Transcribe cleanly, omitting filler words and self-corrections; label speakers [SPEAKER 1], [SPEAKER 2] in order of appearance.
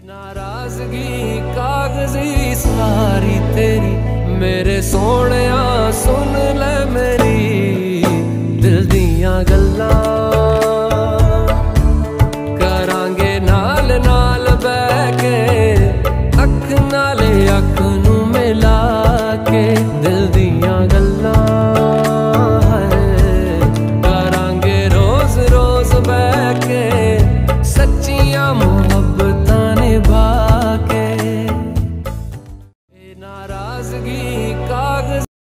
[SPEAKER 1] नाराजगी कागजी सारी तेरी मेरे सोहणिया सुन ले मेरी दिल दियां गल्लां करांगे नाल नाल बैह के अख नाले अख नू मिला के दिल दियां गल्लां करांगे रोज रोज बैह के